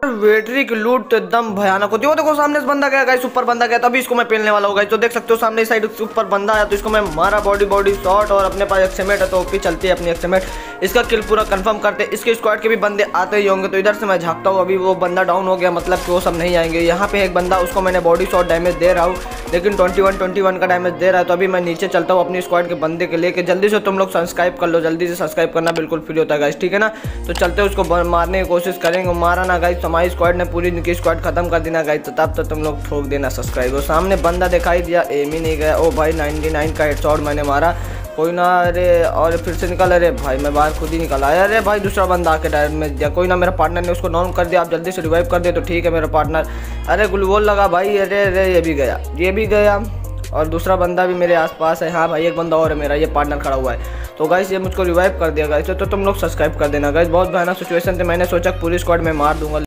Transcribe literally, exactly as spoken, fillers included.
वेटरी की लूट तो एकदम भयानक होती है। वो देखो सामने से बंदा गया गाइस, ऊपर बंदा गया, तभी इसको मैं पेलने वाला हूँ गाइस। तो देख सकते हो सामने साइड ऊपर बंदा आया तो इसको मैं मारा, बॉडी बॉडी शॉट, और अपने पास एक्समेट है तो ओपी चलती है अपनी एक्समेट। इसका किल पूरा कंफर्म करते, इसके स्क्वाड के भी बंदे आते ही होंगे। तो इधर से मैं झाँकता हूँ, अभी वो बंदा डाउन हो गया, मतलब कि वो सब नहीं आएंगे। यहाँ पे एक बंदा, उसको मैंने बॉडी शॉट डैमेज दे रहा हूँ, लेकिन ट्वेंटी वन ट्वेंटी वन का डैमेज दे रहा है। तो अभी मैं नीचे चलता हूँ अपनी स्क्वाड के बंदे के लेके। जल्दी से तुम लोग सब्सक्राइब कर लो, जल्दी से सब्सक्राइब करना बिल्कुल फ्री होता है गाइस, ठीक है ना। तो चलते उसको मारने की कोशिश करेंगे, मारा ना गाइस, हमारी स्क्वाड ने पूरी इनकी स्क्वाड खत्म कर देना गाइस। तो तब तक तुम लोग ठोक देना सब्सक्राइब। और सामने बंदा दिखाई दिया, एम ही नहीं गया। ओ भाई नाइन्टी नाइन का हेडशॉट मैंने मारा, कोई ना। अरे और फिर से निकल, अरे भाई मैं बाहर खुद ही निकल आया। अरे भाई दूसरा बंदा आके डायरेक्ट में दिया, कोई ना। मेरा पार्टनर ने उसको डाउन कर दिया, आप जल्दी से रिवाइव कर दे तो ठीक है मेरा पार्टनर। अरे ग्लूवॉल लगा भाई, अरे अरे ये भी गया, ये भी गया, और दूसरा बंदा भी मेरे आसपास है। हाँ भाई एक बंदा और है, मेरा ये पार्टनर खड़ा हुआ है। तो गाइस ये मुझको रिवाइव कर दिया गाइस। तो तुम लोग सब्सक्राइब कर देना गाइस। बहुत भयानक सिचुएशन थे, मैंने सोचा पूरी स्क्वाड में मार दूंगा।